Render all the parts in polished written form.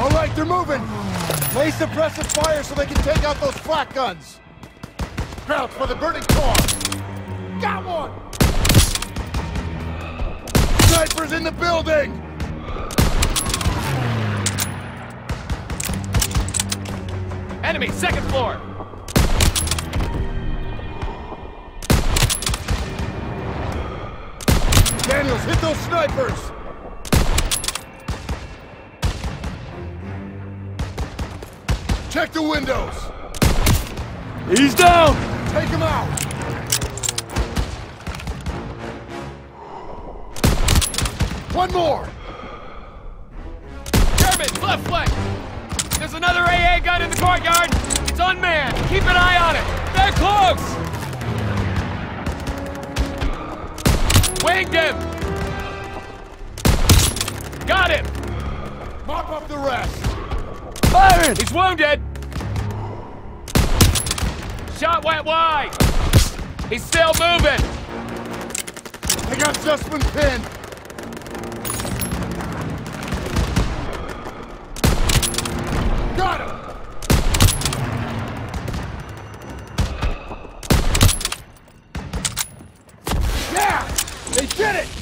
All right, they're moving. Lay suppressive fire so they can take out those flak guns. Crouch for the burning car. Got one! Snipers in the building! Enemy, second floor! Daniels, hit those snipers! Check the windows! He's down! Take him out! One more! Germans, left flank! There's another AA gun in the courtyard! It's unmanned! Keep an eye on it! They're close! Winged him! Got him! Mop up the rest! Firing! He's wounded! Shot went wide! He's still moving! I got Zussman pinned! Got him! Yeah! They did it!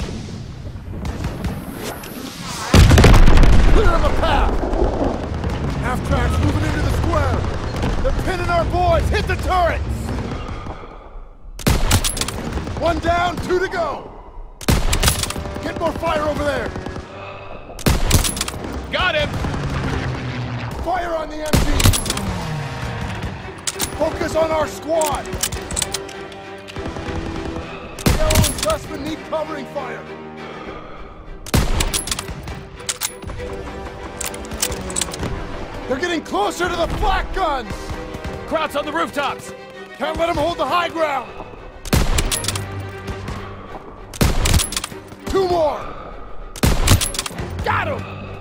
Clear them a path! Half-tracks moving into the square! They're pinning our boys! Hit the turrets! One down, two to go! Get more fire over there! Got him! Fire on the MGs! Focus on our squad! Yellow and Zussman need covering fire! They're getting closer to the flak guns! Krauts on the rooftops! Can't let them hold the high ground! Two more! Got him!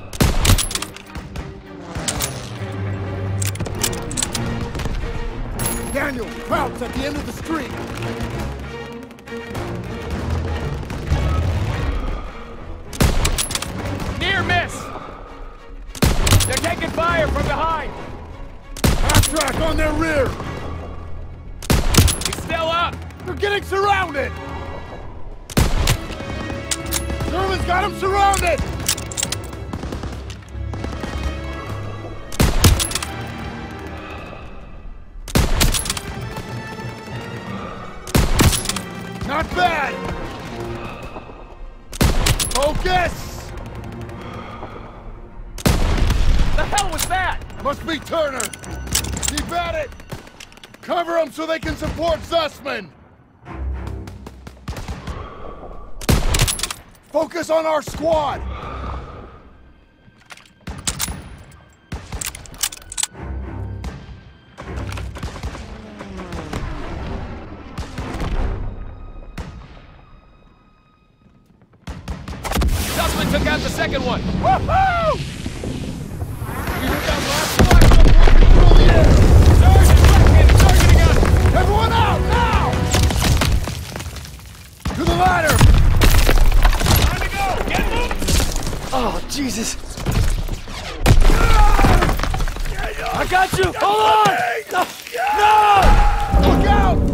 Daniel, Krauts at the end of the street! Near miss! They're taking fire from behind! Half-track on their rear! He's still up! They're getting surrounded! Germans got them surrounded! Not bad! Focus! The hell was that? Must be Turner! Keep at it! Cover them so they can support Zussman! Focus on our squad! Zussman took out the second one! Woohoo! You heard that last flash up working through the air! Sergeant, targeting us! Everyone out, now! To the ladder! Time to go! Get moving! Oh, Jesus! I got you! Hold on! No! No! Look out!